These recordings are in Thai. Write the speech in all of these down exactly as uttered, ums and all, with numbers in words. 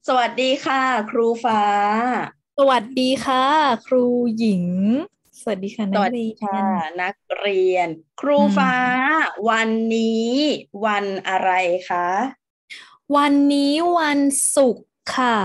สวัสดีค่ะครูฟ้าสวัสดีค่ะครูหญิงสวัสดีค่ะสวัสนักเรีดีค่ะยนนักเรียนครูอืฟ้ามวันนี้วันอะไรคะวันนี้วันศุกร์ค่ะ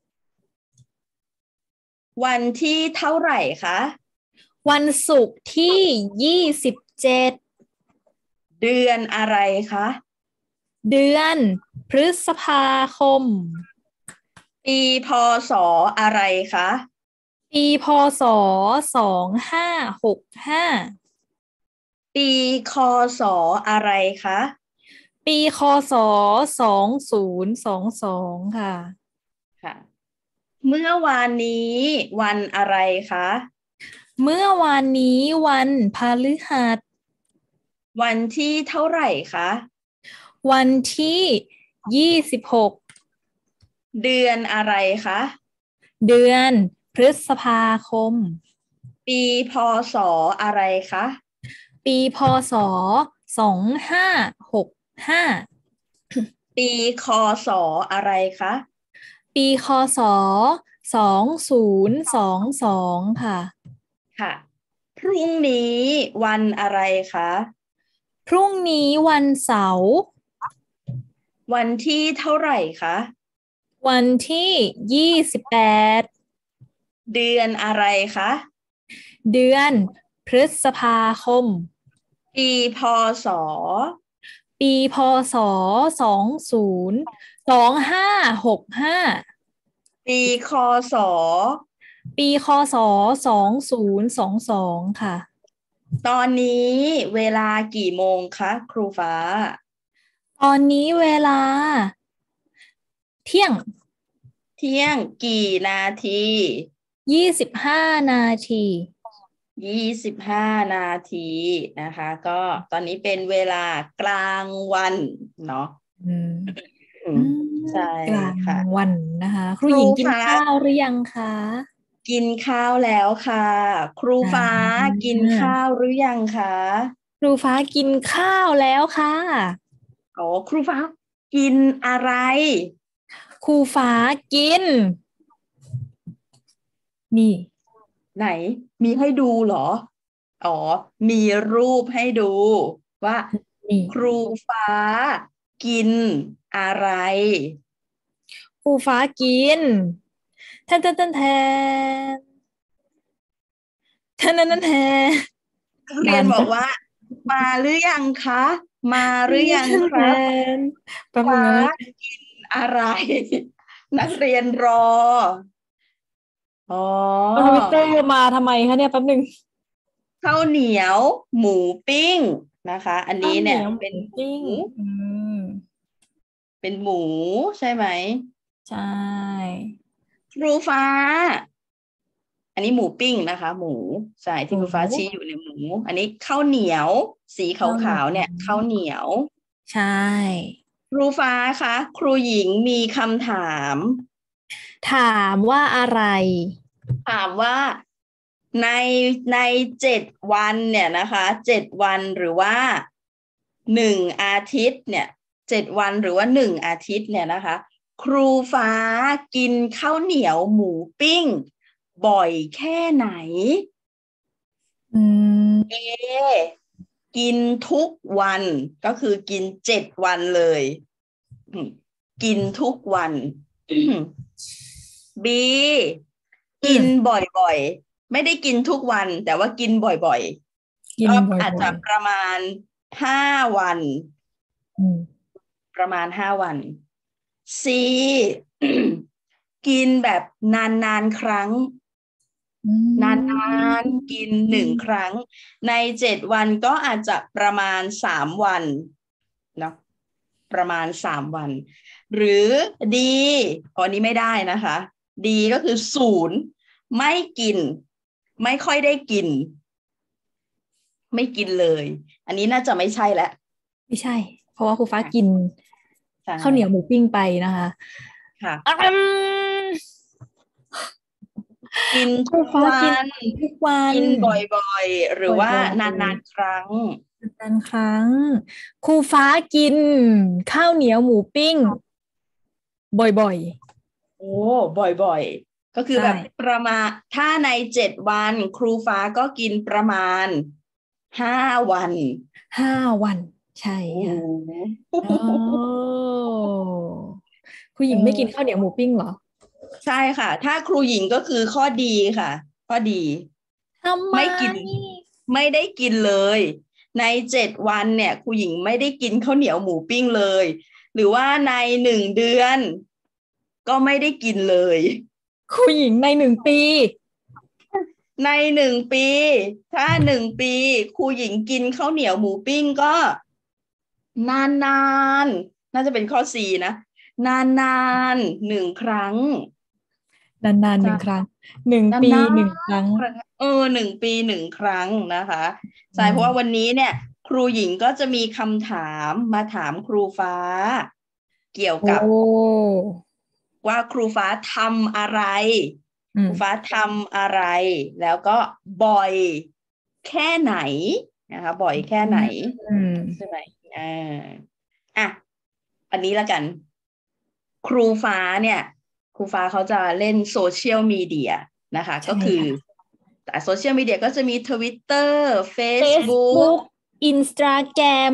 วันที่เท่าไหร่คะวันศุกร์ที่ยี่สิบเจ็ดเดือนอะไรคะเดือนพฤษภาคมปีพศอะไรคะปีพศสองห้าหกห้าปีคศอะไรคะปีคศสองศูนย์สองสองค่ะค่ะเมื่อวานนี้วันอะไรคะเมื่อวานนี้วันพฤหัสวันที่เท่าไหร่คะวันที่ยี่สิบหกเดือนอะไรคะเดือนพฤษภาคมปีพศอะไรคะปีพศสองห้าหกห้าปีคศอะไรคะปีคศสองศูนย์สองสองค่ะค่ะพรุ่งนี้วันอะไรคะพรุ่งนี้วันเสาร์วันที่เท่าไหร่คะวันที่ยี่สิบแปดเดือนอะไรคะเดือนพฤษภาคมปีพศปีพศสองศูนย์สองห้าหกห้าปีคศปีคศสองศูนย์สองสองค่ะตอนนี้เวลากี่โมงคะครูฟ้าตอนนี้เวลาเที่ยงเที่ยงกี่นาทียี่สิบห้านาทียี่สิบห้านาทีนะคะก็ตอนนี้เป็นเวลากลางวันเนาะอืมอืมอืมใช่กลางค่ะวันนะคะคครูรูหญิงกินฟ้าข้าวหรือยังคะกินข้าวแล้วค่ะครูอ่ฟ้าากินข้าวหรือยังคะครูฟ้ากินข้าวแล้วค่ะอ๋อครูฟ้ากินอะไรครูฟ้ากินนี่ไหนมีให้ดูเหรออ๋อมีรูปให้ดูว่านี่ครูฟ้ากินอะไรครูฟ้ากินแทนแทนแทนแทนแทนแทนแทนแทนนักเรีนานปะยนบอกว่ามาหรือยังคะมาหรือยังแทนแทครับนแป๊บนึฟ้างนะกินอะไรนักเรียนรออ๋อทวิตเตอร์มาทำไมคะเนี่ยแป๊บนึงข้าวเหนียวหมูปิ้งนะคะอันข้านี้เนี่ยวเหนียวหมูเป็นหมูปิ้งอืมเป็นหมูใช่ไหมใช่ครูฟ้าอันนี้หมูปิ้งนะคะหมูใช่หมูที่ครูฟ้าชี้อยู่ในหมูอันนี้ข้าวเหนียวสีขข้าวเหนีาวๆยวเนี่ยข้าวเหนียวใช่ครูฟ้าคะครูหญิงมีคำถามถามว่าอะไรถามว่าในในเจ็ดวันเนี่ยนะคะเจ็ดวันหรือว่าหนึ่งอาทิตย์เนี่ยเจ็ดวันหรือว่าหนึ่งอาทิตย์เนี่ยนะคะครูฟ้ากินข้าวเหนียวหมูปิ้งบ่อยแค่ไหนอืเมอกินทุกวันก็คือกินเจ็ดวันเลยอืมกินทุกวันบีกินอืมบ่อยๆไม่ได้กินทุกวันแต่ว่ากินบ่อยๆก็กินบอาจจะ่อยประมาณห้าวันๆอืมประมาณห้าวันซีกินแบบนานๆครั้งอืนมานๆกินหนึ่งครั้งในเจ็ดวันก็อาจจะประมาณสามวันเนาะประมาณสามวันหรือดีพอนี้ไม่ได้นะคะดีก็คือศูนย์ไม่กินไม่ค่อยได้กินไม่กินเลยอันนี้น่าจะไม่ใช่แล้วไม่ใช่เพราะว่าครูฟ้ากินใช่ข้าวเหนียวหมูปิ้งไปนะคะอืค่ะมกินครูฟ้าทุกวักินนทุกวันกินบ่อยๆหรือว่าบ่อยนานๆครั้งๆนานๆครั้งครูฟ้ากินข้าวเหนียวหมูปิ้งบ่อยโอ้บ่อยๆก็คือแบบประมาณถ้าในเจ็ดวันครูฟ้าก็กินประมาณห้าวันห้าวันใช่โอ้ค่ะโหอ๋อคุณหญิงไม่กินข้าวเหนียวหมูปิ้งเหรอใช่ค่ะถ้าครูหญิงก็คือข้อดีค่ะข้อดีทำไมไม่กินไม่ได้กินเลยในเจ็ดวันเนี่ยครูหญิงไม่ได้กินข้าวเหนียวหมูปิ้งเลยหรือว่าในหนึ่งเดือนก็ไม่ได้กินเลยคุณหญิงในหนึ่งปีในหนึ่งปีถ้าหนึ่งปีครูหญิงกินข้าวเหนียวหมูปิ้งก็นานๆน่าจะเป็นข้อสี่นะนานๆหนึ่งครั้งนานๆหนึ่งครั้งหนึ่งปีนานหนึ่งครั้งๆครั้งเออหนึ่งปีหนึ่งครั้งนะคะอืใช่เพราะว่าวันมนี้เนี่ยครูหญิงก็จะมีคำถามมาถามครูฟ้าเกี่ยวโอ้กับว่าครูฟ้าทำอะไรอืมครูฟ้าทำอะไรแล้วก็บ่อยแค่ไหนนะคะบ่อยแค่ไหนอืมใช่ไหมอ่าอ่ะอันนี้ละกัน ครูฟ้าเนี่ยครูฟ้าเขาจะเล่นโซเชียลมีเดียนะคะก็ใช่คือค่ะแต่โซเชียลมีเดียก็จะมี Twitter Facebook Facebook Instagram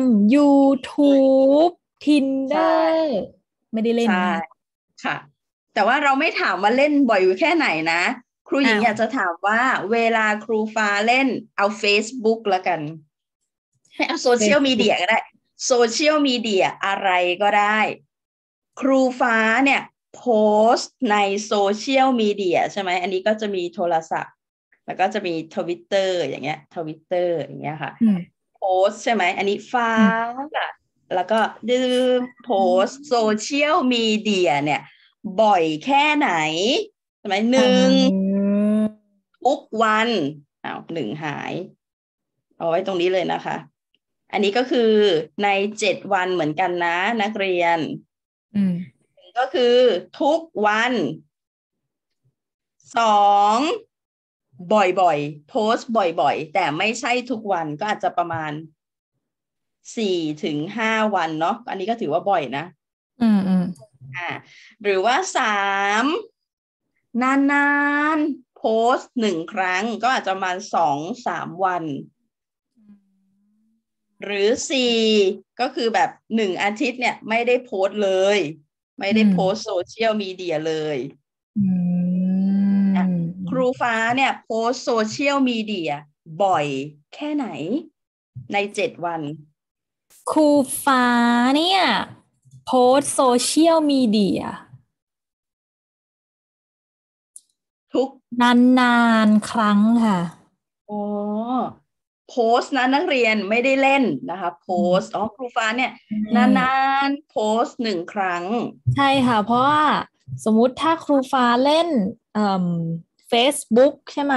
YouTube ใช่ Tinder ไม่ได้เล่นใช่นะค่ะแต่ว่าเราไม่ถามว่าเล่นบ่อยอยู่แค่ไหนนะครูหญิอ้าวงอยากจะถามว่าเวลาครูฟ้าเล่นเอา Facebook ละกันให้เอาโซเชียลมีเดี Facebook ยก็ได้โซเชียลมีเดียอะไรก็ได้ครูฟ้าเนี่ยโพสต์ในโซเชียลมีเดียใช่ไหมอันนี้ก็จะมีโทรศัพท์แล้วก็จะมีทวิตเตอร์อย่างเงี้ยทวิตเตอร์อย่างเงี้ยค่ะอืมโพสต์ใช่ไหมอันนี้ฟ้าอืมอะแล้วก็ดื้อโพสต์โซเชียลมีเดียเนี่ยบ่อยแค่ไหนใช่ไหมหอ่นึ่งาทุกวันอ้าวหนึ่งหายเอาไว้ตรงนี้เลยนะคะอันนี้ก็คือในเจ็ดวันเหมือนกันนะนักเรียนอืมก็คือทุกวันสองบ่อยๆโพสต์บ่อยๆแต่ไม่ใช่ทุกวันก็อาจจะประมาณสี่ถึงห้าวันเนาะอันนี้ก็ถือว่าบ่อยนะอืมอืมอ่าหรือว่าสามนานๆโพสต์หนึ่งครั้งก็อาจจะประมาณสองสามวันหรือสี่ก็คือแบบหนึ่งอาทิตย์เนี่ยไม่ได้โพสต์เลยไม่ได้โพสต์โซเชียลมีเดียเลยอือ่ะครูมฟ้าเนี่ยโพสต์โซเชียลมีเดียบ่อยแค่ไหนในเจ็ดวันครูฟ้าเนี่ยโพสต์โซเชียลมีเดียทุกนานๆครั้งค่ะอ๋อโพสต์นะนักเรียนไม่ได้เล่นนะคะโพอืมสต์อ๋อครูฟ้าเนี่ยใช่นานๆโพสต์หนึ่งครั้งใช่ค่ะเพราะว่าสมมุติถ้าครูฟ้าเล่นเอ่อ Facebook ใช่ไหม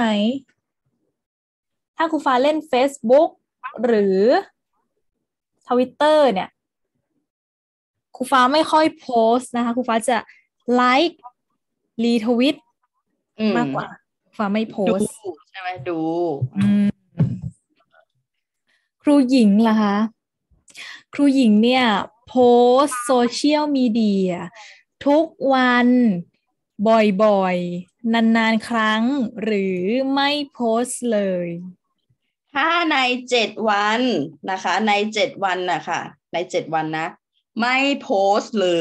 ถ้าครูฟ้าเล่น Facebook หรือ Twitter เนี่ยครูฟ้าไม่ค่อยโพสต์นะคะครูฟ้าจะไลค์รีทวิตอืมมากกว่าครูฟ้าไม่โพดูสต์ใช่ไหมดูอืมครูหญิงล่ะคะครูหญิงเนี่ยโพสต์โซเชียลมีเดียทุกวันบ่อยๆนานๆครั้งหรือไม่โพสต์เลยถ้าในเจ็ดวันนะคะในเจ็ดวันนะคะในเจ็ดวันนะไม่โพสต์เลย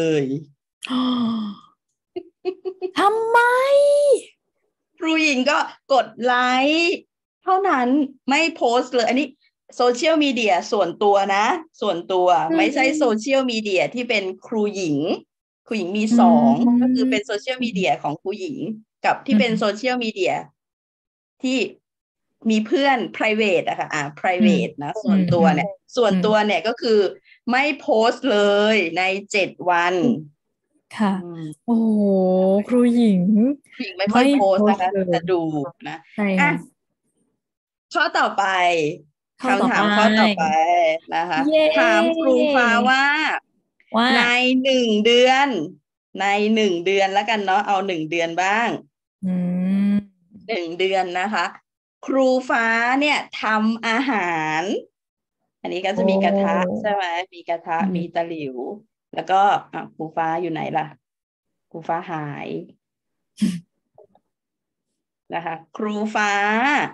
ทำไมครูหญิงก็กดไลค์เท่านั้นไม่โพสต์เลยอันนี้โซเชียลมีเดียส่วนตัวนะส่วนตัวอืไม่ใช่โซมเชียลมีเดียที่เป็นครูหญิงครูหญิงมีอืสองก็คือเป็นโซมเชียลมีเดียของครูหญิงกับอืที่เป็นโซมเชียลมีเดียที่มีเพื่อน private อะค่ะอ่าอืม private นะส่อืมอืมวนตัวเนี่ยส่วนอืมตัวเนี่ยก็คือไม่โพสต์เลยในเจ็ดวันค่ะอืมโอ้โหครูหญิงครูหญิงไม่ค่ไม่อยโพโพสต์นะคะสต์เลยจะดูนะใช่อ่ะค่ะข้อต่อไปข้อต่อไปคำถามข้อต่อไปนะคะเย้ถามครูฟ้าว่าว่าในหนึ่งเดือนในหนึ่งเดือนแล้วกันเนาะเอาหนึ่งเดือนบ้างอืมหนึ่งเดือนนะคะครูฟ้าเนี่ยทำอาหารอันนี้ก็โอจะมีกระทะ้ใช่ไหมมีกระทะอืมมีตะหลิวแล้วก็อ่ะครูฟ้าอยู่ไหนล่ะครูฟ้าหายนะคะครูฟ้า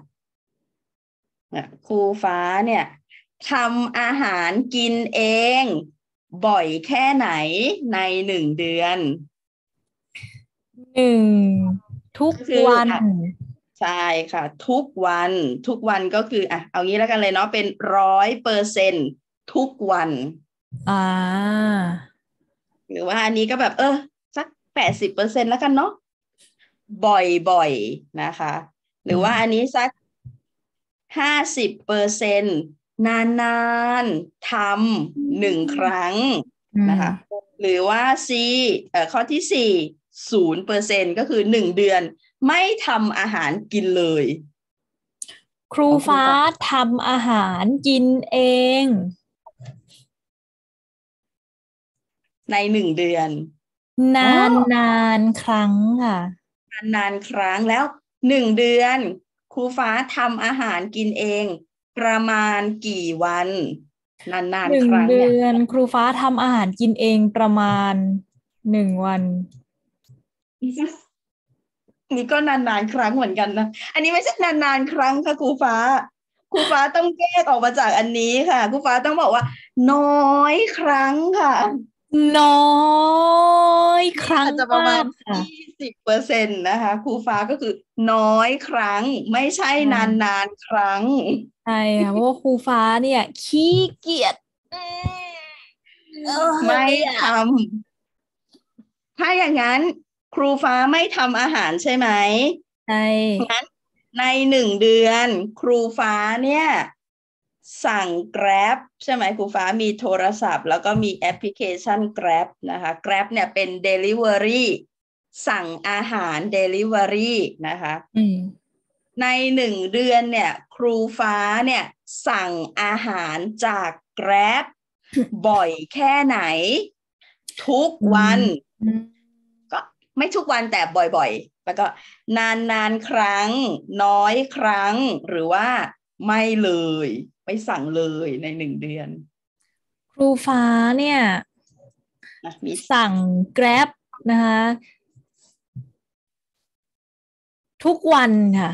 ครูฟ้าเนี่ยทำอาหารกินเองบ่อยแค่ไหนในหนึ่งเดือนหนึ่งทุกวันใช่ค่ะทุกวันทุกวันก็คืออ่ะเอางี้แล้วกันเลยเนาะเป็นร้อยเปอร์เซ็นต์ทุกวันอ่าหรือว่าอันนี้ก็แบบเออสักแปดสิบเปอร์เซ็นต์แล้วกันเนาะบ่อยๆนะคะหรือว่าอันนี้สักห้าสิบเปอร์เซ็นต์นานๆทำหนึ่งครั้งนะคะหรือว่า C เอ่อข้อที่สี่ศูนย์เปอร์เซ็นต์ก็คือหนึ่งเดือนไม่ทำอาหารกินเลยครูฟ้าทำอาหารกินเองในหนึ่งเดือนนานนานครั้งค่ะนานนานครั้งแล้วหนึ่งเดือนครูฟ้าทำอาหารกินเองประมาณกี่วันนานนานครั้งเนี่ยหนึ่งเดือนครูฟ้าทำอาหารกินเองประมาณหนึ่งวันนี่ก็นานๆครั้งเหมือนกันนะอันนี้ไม่ใช่นานๆครั้งค่ะครูฟ้าครูฟ้าต้องแยกออกมาจากอันนี้ค่ะครูฟ้าต้องบอกว่าน้อยครั้งค่ะน้อยครั้งอาจจะประมาณค่ะยี่สิบเปอร์เซ็นต์นะคะครูฟ้าก็คือน้อยครั้งไม่ใช่นานๆครั้งใช่ค่ะเพราะว่าครูฟ้าเนี่ยขี้เกียจไม่ทำถ้าอย่างนั้นครูฟ้าไม่ทำอาหารใช่ไหมใช่งั้นในหนึ่งเดือนครูฟ้าเนี่ยสั่ง Grab ใช่ไหมครูฟ้ามีโทรศัพท์แล้วก็มีแอปพลิเคชัน Grab นะคะ Grab เนี่ยเป็น Delivery สั่งอาหาร Delivery นะคะในหนึ่งเดือนเนี่ยครูฟ้าเนี่ยสั่งอาหารจาก Grab บ่อยแค่ไหนทุกวันก็ไม่ทุกวันแต่บ่อยๆแล้วก็นานๆครั้งน้อยครั้งหรือว่าไม่เลยไม่สั่งเลยในหนึ่งเดือนครูฟ้าเนี่ยมีสั่ง Grab นะคะทุกวันค่ะ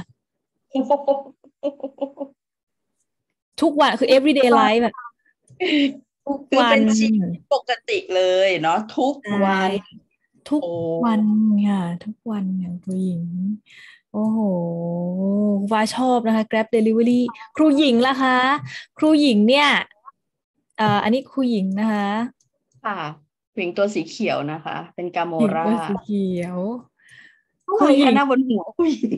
ทุกวันคือ everyday life แบบทุกคือวัเป็น นชีวิตปกติเลยเนาะทุกวันทุกวันค่ะทุกวันอย่างครูหญิงโอ้โหฟ้าชอบนะคะ Grab Delivery ครูหญิงล่ะคะครูหญิงเนี่ยเอ่ออันนี้ครูหญิงนะคะค่ะหญิงตัวสีเขียวนะคะ เป็นกาโมราตัวสีเขียวครูหญิงหน้าบนหัวครูหญิง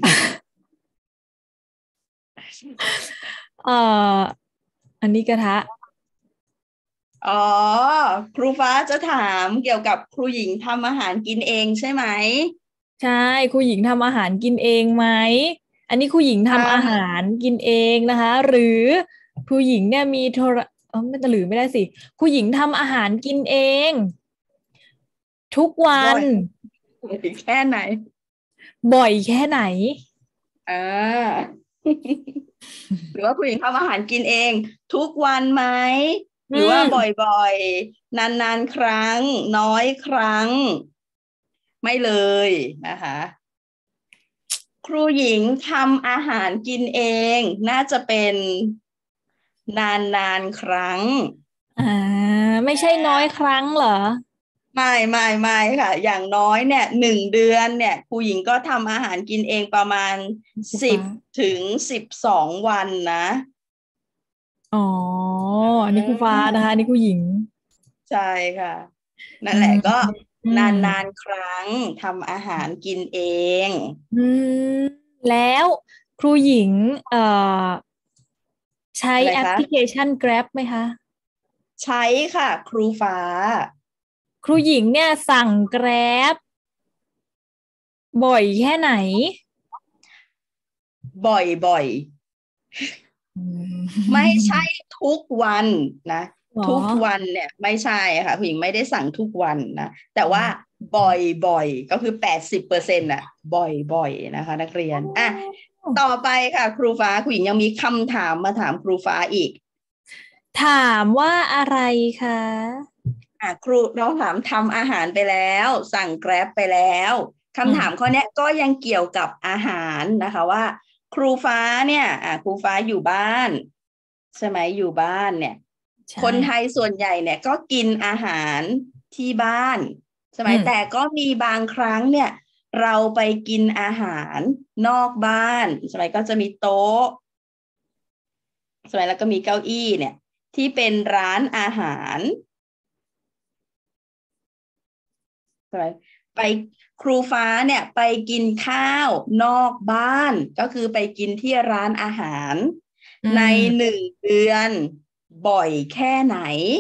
เอ่ออันนี้กระทะอ๋อครูฟ้าจะถามเกี่ยวกับครูหญิงทำอาหารกินเองใช่ไหมใช่ครูหญิงทำอาหารกินเองไหมอันนี้ครูหญิงทำอาหารกินเองนะคะหรือครูหญิงเนี่ยมีโทรเออไม่หรือไม่ได้สิครูหญิงทำอาหารกินเองทุกวันแค่ไหนบ่อยแค่ไหนอ่าหรือว่าครูหญิงทำอาหารกินเองทุกวันไหมหรือว่าบ่อยๆนานๆครั้งน้อยครั้งไม่เลยนะคะครูหญิงทำอาหารกินเองน่าจะเป็นนานๆครั้งอ่าไม่ใช่น้อยครั้งเหรอไม่ไม่ไม่ค่ะอย่างน้อยเนี่ยหนึ่งเดือนเนี่ยครูหญิงก็ทำอาหารกินเองประมาณสิบถึงสิบสองวันนะอ๋ออันนี้ครูฟ้านะคะอันนี้ครูหญิงใช่ค่ะนั่นแหละก็นานๆครั้งทำอาหารกินเองอืมแล้วครูหญิงเอ่อใช้แอปพลิเคชัน Grab ไหมคะใช้ค่ะครูฟ้าครูหญิงเนี่ยสั่ง Grab บ่อยแค่ไหนบ่อยบ่อยไม่ใช่ทุกวันนะทุกวันเนี่ยไม่ใช่ค่ะผู้หญิงไม่ได้สั่งทุกวันนะแต่ว่าบ่อยบ่อยก็คือแปดสิบเปอร์เซ็นต์อ่ะบ่อยบ่อยนะคะนักเรียนอ่ะต่อไปค่ะครูฟ้าผู้หญิงยังมีคำถามมาถามครูฟ้าอีกถามว่าอะไรคะอ่ะครูเราถามทำอาหารไปแล้วสั่งแกร็บไปแล้วคำถามข้อนี้ก็ยังเกี่ยวกับอาหารนะคะว่าครูฟ้าเนี่ยอ่ะครูฟ้าอยู่บ้านใช่ไหมอยู่บ้านเนี่ยคนไทยส่วนใหญ่เนี่ยก็กินอาหารที่บ้านใช่ไหมแต่ก็มีบางครั้งเนี่ยเราไปกินอาหารนอกบ้านใช่ไหมก็จะมีโต๊ะใช่ไหมแล้วก็มีเก้าอี้เนี่ยที่เป็นร้านอาหารใช่ไหมไปครูฟ้าเนี่ยไปกินข้าวนอกบ้านก็คือไปกินที่ร้านอาหารในหนึ่งเดือนบ่อยแค่ไหน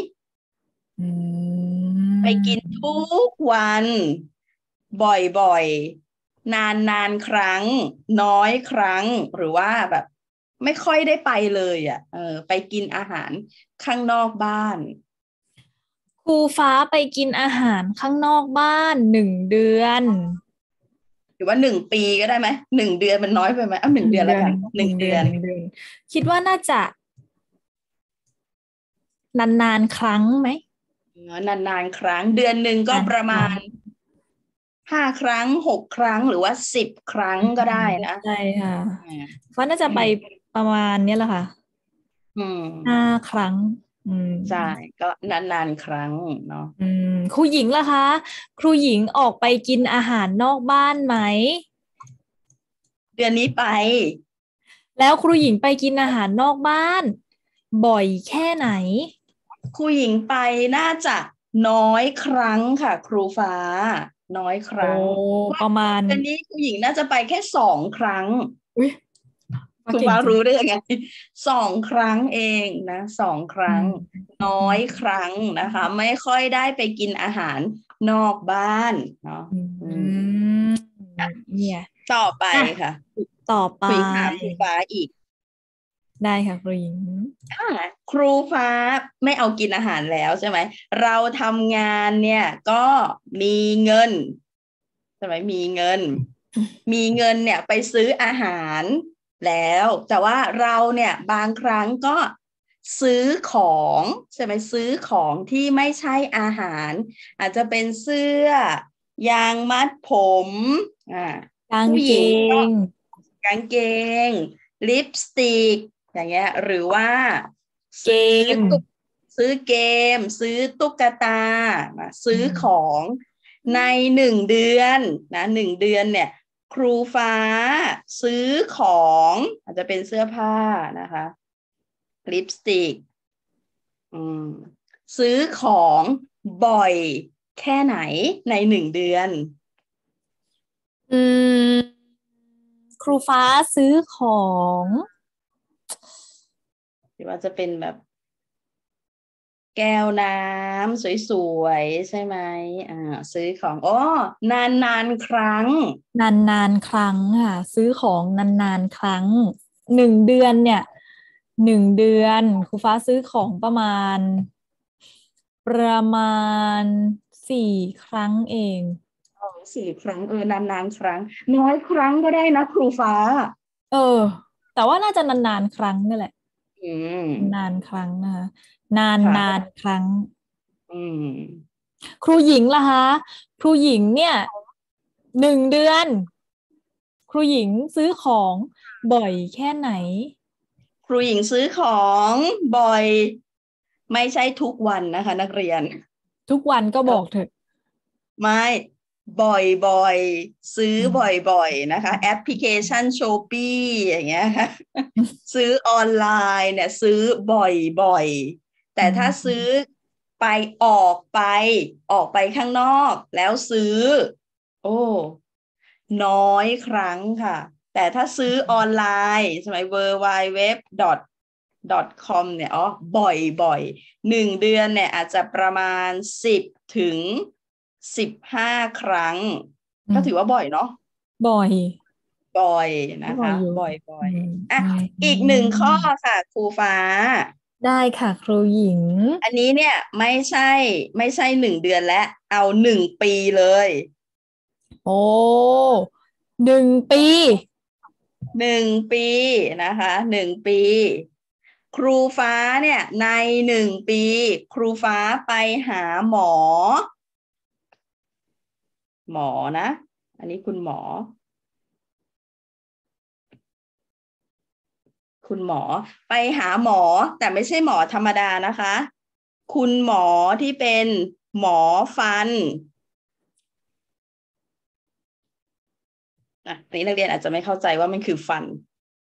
ไปกินทุกวันบ่อยๆนานนานครั้งน้อยครั้งหรือว่าแบบไม่ค่อยได้ไปเลยอ่ะเออไปกินอาหารข้างนอกบ้านครูฟ้าไปกินอาหารข้างนอกบ้านหนึ่งเดือนหรือว่าหนึ่งปีก็ได้ไหมหนึ่งเดือนมันน้อยไปไหมเอาหนึ่งเดือนแล้วกันหนึ่งเดือนหนึ่งเดือนคิดว่าน่าจะนานๆครั้งไหมนานนานครั้งเดือนหนึ่งก็ประมาณห้าครั้งหกครั้งหรือว่าสิบครั้งก็ได้นะใช่ค่ะฟ้าน่าจะไปประมาณนี้แหละค่ะห้าครั้งใช่ก็นานๆครั้งเนาะครูหญิงล่ะคะครูหญิงออกไปกินอาหารนอกบ้านไหมเดือนนี้ไปแล้วครูหญิงไปกินอาหารนอกบ้านบ่อยแค่ไหนครูหญิงไปน่าจะน้อยครั้งค่ะครูฟ้าน้อยครั้งประมาณเดือนนี้ครูหญิงน่าจะไปแค่สองครั้งอุ้ยครูฟ้ารู้ได้ยังไงสองครั้งเองนะสองครั้งน้อยครั้งนะคะไม่ค่อยได้ไปกินอาหารนอกบ้านเนาะเนี่ยต่อไปค่ะต่อไปคุยถามครูฟ้าอีกได้ค่ะครูหญิงครูฟ้าไม่เอากินอาหารแล้วใช่ไหมเราทำงานเนี่ยก็มีเงินใช่ไหมมีเงินมีเงินเนี่ยไปซื้ออาหารแล้วแต่ว่าเราเนี่ยบางครั้งก็ซื้อของใช่ไหมซื้อของที่ไม่ใช่อาหารอาจจะเป็นเสื้อยางมัดผมอ่ากางเกงกางเกงลิปสติกอย่างเงี้ยหรือว่าเกมซื้อเกมซื้อตุ๊กตาซื้อของในหนึ่งเดือนนะหนึ่งเดือนเนี่ยครูฟ้าซื้อของอาจจะเป็นเสื้อผ้านะคะลิปสติกซื้อของบ่อยแค่ไหนในหนึ่งเดือนอืมครูฟ้าซื้อของหรือว่าจะเป็นแบบแก้วน้ำสวยๆใช่ไหมอ่าซื้อของอ๋อนานๆครั้งนานๆครั้งค่ะซื้อของนานๆครั้งหนึ่งเดือนเนี่ยหนึ่งเดือนครูฟ้าซื้อของประมาณประมาณสี่ครั้งเองอ๋อสี่ครั้งเออนานๆครั้งน้อยครั้งก็ได้นะครูฟ้าเออแต่ว่าน่าจะนานๆครั้งนี่แหละอืมนานครั้งนะคะนานนานครั้งอืมครูหญิงล่ะคะครูหญิงเนี่ยหนึ่งเดือนครูหญิงซื้อของบ่อยแค่ไหนครูหญิงซื้อของบ่อยไม่ใช่ทุกวันนะคะนักเรียนทุกวันก็บอกเถอะไม่บ่อยๆซื้อบ่อยๆนะคะแอปพลิเคชัน Shopee อย่างเงี้ยค่ะซื้อออนไลน์เนี่ยซื้อบ่อยๆแต่ถ้าซื้อไปออกไปออกไปข้างนอกแล้วซื้อโอ้น้อยครั้งค่ะแต่ถ้าซื้อออนไลน์ใช่ไหม ดับเบิลยู ดับเบิลยู ดับเบิลยู ดับเบิลยู ดอท คอม เนี่ยอ๋อบ่อยๆหนึ่งเดือนเนี่ยอาจจะประมาณสิบถึงสิบห้าครั้งก็ถือว่าบ่อยเนาะบ่อยบ่อยนะคะบ่อยบ่อยอ่ะอีกหนึ่งข้อค่ะครูฟ้าได้ค่ะครูหญิงอันนี้เนี่ยไม่ใช่ไม่ใช่หนึ่งเดือนแล้วเอาหนึ่งปีเลยโอ้หนึ่งปีหนึ่งปีนะคะหนึ่งปีครูฟ้าเนี่ยในหนึ่งปีครูฟ้าไปหาหมอหมอนะอันนี้คุณหมอคุณหมอไปหาหมอแต่ไม่ใช่หมอธรรมดานะคะ คุณหมอที่เป็นหมอฟันอ่ะนี้นักเรียนอาจจะไม่เข้าใจว่ามันคือฟัน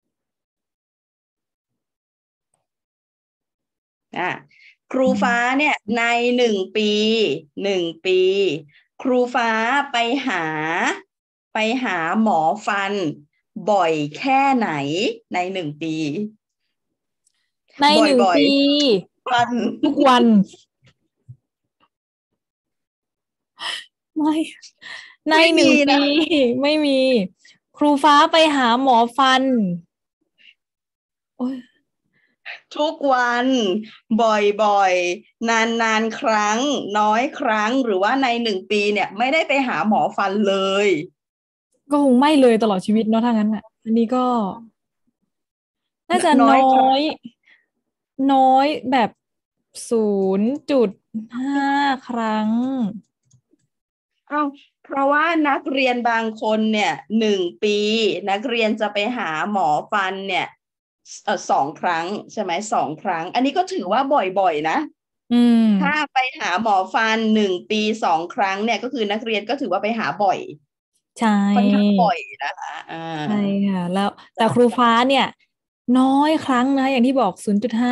อ่ะครูฟ้าเนี่ยในหนึ่งปีหนึ่งปี ครูฟ้าไปหา ไปหาหมอฟัน บ่อยแค่ไหนในหนึ่งปีในหนึ่งบ่อยปีๆฟันทุกวัน ไม่ ในไม่หนึ่มีงนะปี ไม่มี ครูฟ้าไปหาหมอฟัน โอ้ยทุกวันบ่อยๆ นานๆ ครั้ง น้อยครั้ง หรือว่าในหนึ่งปีเนี่ยไม่ได้ไปหาหมอฟันเลยก็คงไม่เลยตลอดชีวิตเนาะถ้างั้นอ่ะ อันนี้ก็ น่าจะน้น้อยครั้อง ย น้อยแบบศูนย์จุดห้าครั้งเอ้าเพราะว่านักเรียนบางคนเนี่ยหนึ่งปี นักเรียนจะไปหาหมอฟันเนี่ยเออสองครั้งใช่ไหมสองครั้ง อันนี้ก็ถือว่าบ่อยๆนะอืมถ้าไปหาหมอฟันหนึ่งปีสองครั้งเนี่ยก็คือนักเรียนก็ถือว่าไปหาบ่อยใช่ค่อนข้างบ่อยนะคะอ่าใช่ค่ะ แล้วแต่ครูฟ้าเนี่ย น้อยครั้งนะ อย่างที่บอกศูนย์จุดห้า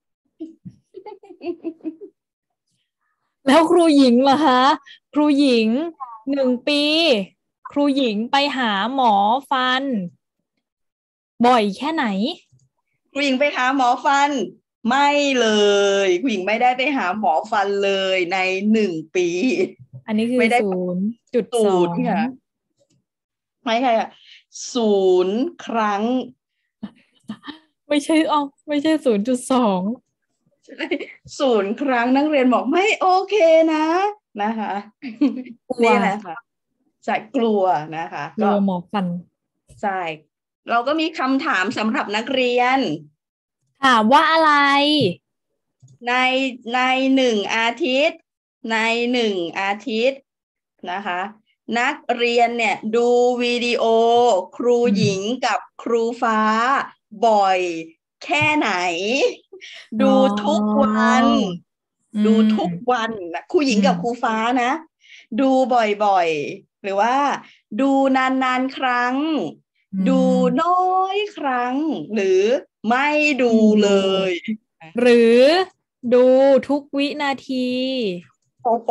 แล้วครูหญิงล่ะคะ ครูหญิงหนึ่งปี ครูหญิงไปหาหมอฟัน บ่อยแค่ไหนครูหญิงไปหาหมอฟัน ไม่เลยครูหญิงไม่ได้ไปหาหมอฟันเลยในหนึ่งปีอันนี้คือไม่ได้ศูนย์จุดสศูอนย์งค่ะไม่ค่ะศูนย์ครั้งไม่ใช่อ๋อไม่ใช่ศูนย์จุดสองใช่ศูนย์ครั้งนักเรียนบอกไม่โอเคนะนะคะกลัวนี่แหละค่ะจะกลัวนะคะกลัวหมอฟันใช่เราก็มีคำถามสำหรับนักเรียนถามว่าอะไรในในหนึ่งอาทิตย์ ในหนึ่งอาทิตย์นะคะ นักเรียนเนี่ยดูวิดีโอครูหญิงกับครูฟ้าบ่อยแค่ไหน ดูทุกวันอืมดูทุกวันนะครูหญิงกับอืมครูฟ้านะ ดูบ่อยๆ หรือว่า ดูนานๆครั้งอืมดูน้อยครั้ง หรือไม่ดูไม่ดูเลยหรือดูทุกวินาทีโอ้โห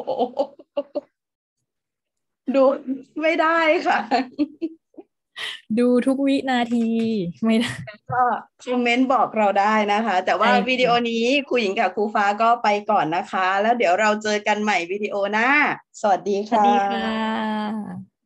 ดูไม่ได้ค่ะดูทุกวินาที ไม่ได้ก็คอมเมนต์บอกเราได้นะคะ แต่ว่าใช่ค่ะวิดีโอนี้ครูหญิงกับครูฟ้าก็ไปก่อนนะคะ แล้วเดี๋ยวเราเจอกันใหม่วิดีโอหน้า สวัสดีสวัสค่ะดีค่ะ